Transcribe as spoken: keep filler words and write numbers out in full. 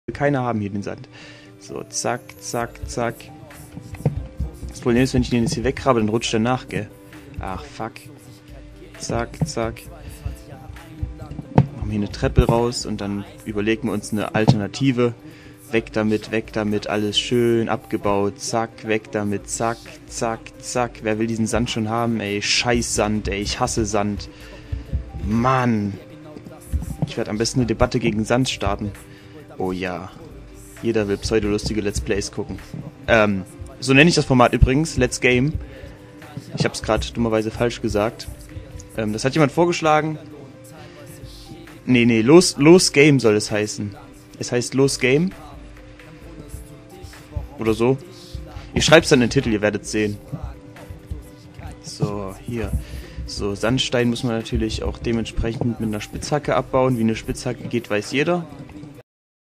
keiner haben hier den Sand. So, zack, zack, zack. Das Problem ist, wenn ich den jetzt hier weggrabe, dann rutscht er nach, gell? Ach, fuck. Zack, zack. Machen wir hier eine Treppe raus und dann überlegen wir uns eine Alternative. Weg damit, weg damit, alles schön abgebaut. Zack, weg damit, zack, zack, zack. Wer will diesen Sand schon haben? Ey, scheiß Sand, ey, ich hasse Sand. Mann. Ich werde am besten eine Debatte gegen Sand starten. Oh ja. Jeder will pseudolustige Let's Plays gucken. Ähm, so nenne ich das Format übrigens, Let's Game. Ich habe es gerade dummerweise falsch gesagt. Ähm, das hat jemand vorgeschlagen. Nee, nee, Los, Los Game soll es heißen. Es heißt Los Game. Oder so. Ich schreibe es dann in den Titel, ihr werdet es sehen. So, hier. So, Sandstein muss man natürlich auch dementsprechend mit einer Spitzhacke abbauen. Wie eine Spitzhacke geht, weiß jeder.